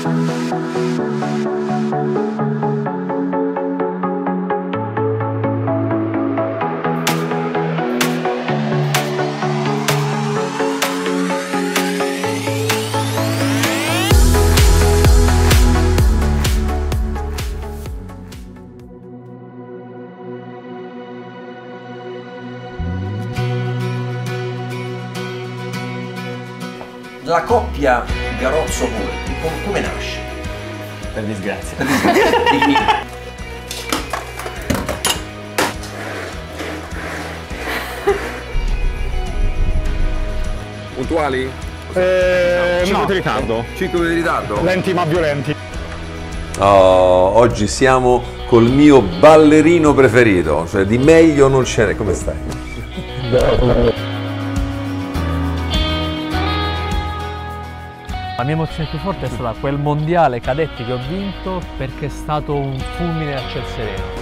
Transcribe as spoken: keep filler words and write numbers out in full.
La coppia Garozzo-Volpi come nasce? Per disgrazia. Per disgrazia. Puntuali? Eh, cinque no. di ritardo. cinque minuti di ritardo? Lenti ma violenti. Oh, oggi siamo col mio ballerino preferito, cioè di meglio non ce n'è. Come stai? La mia emozione più forte è stata quel mondiale cadetti che ho vinto, perché è stato un fulmine a ciel sereno.